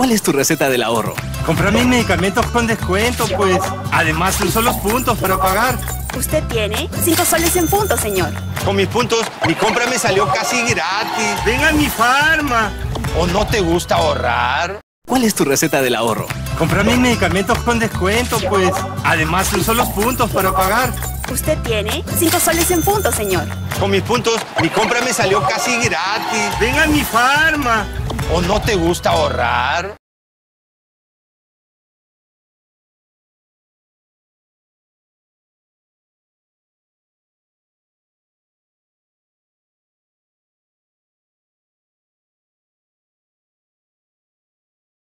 ¿Cuál es tu receta del ahorro? Comprar mis medicamentos con descuento, pues. Además, uso los puntos para pagar. Usted tiene 5 soles en puntos, señor. Con mis puntos, mi compra me salió casi gratis. ¡Ven a mi farma! ¿O no te gusta ahorrar? ¿Cuál es tu receta del ahorro? Comprar mis medicamentos con descuento, pues. Además, uso los puntos para pagar. Usted tiene 5 soles en puntos, señor. Con mis puntos, mi compra me salió casi gratis. ¡Ven a mi farma! ¿O no te gusta ahorrar?